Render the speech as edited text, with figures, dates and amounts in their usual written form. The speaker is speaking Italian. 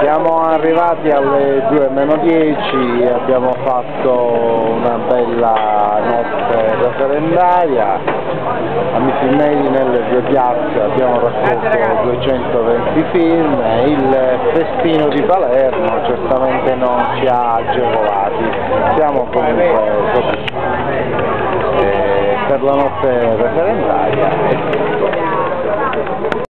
Siamo arrivati alle 2:10, abbiamo fatto una bella notte referendaria, amici miei nelle due piazze abbiamo raccolto 220 firme, il festino di Palermo certamente non ci ha agevolati, siamo comunque per la notte